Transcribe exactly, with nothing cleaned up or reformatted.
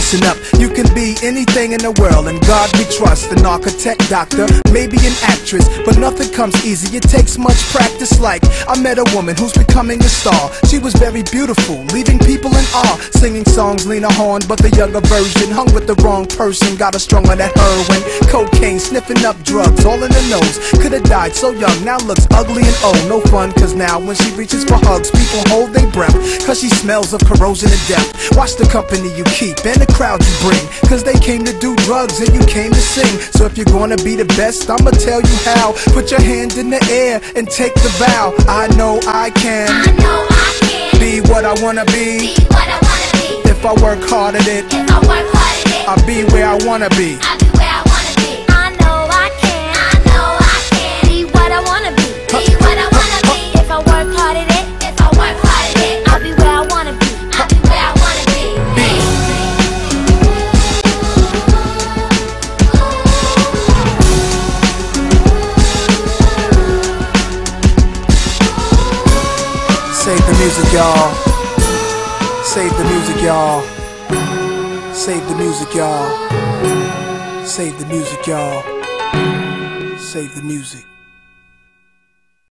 Listen up, you can be anything in the world, and God we trust. An architect, doctor, maybe an actress, but nothing comes easy, it takes much practice. Like, I met a woman who's becoming a star. She was very beautiful, leaving people in awe, singing songs Lena Horne, but the younger version. Hung with the wrong person, got her strung on that heroin, cocaine, sniffing up drugs, all in the nose. Could've died so young, now looks ugly and old. No fun, cause now when she reaches for hugs, people hold their breath, cause she smells of corrosion and death. Watch the company you keep and the crowd you bring, cause they came to do drugs and you came to sing. So if you're gonna be the best, I'ma tell you how. Put your hand in the air and take the vow. I know I can, I know I can be what I wanna be, be what I wanna be. if I work hard at it, If I work hard at it, I'll be where I wanna be. I'll be where I wanna be. I know I can, I know I can be what I wanna be, be what I wanna be. If I work hard at it, if I work hard at it, I'll be where I wanna be, I'll be where I wanna be. Save the music, y'all. Save the music, y'all. Save the music, y'all. Save the music, y'all. Save the music.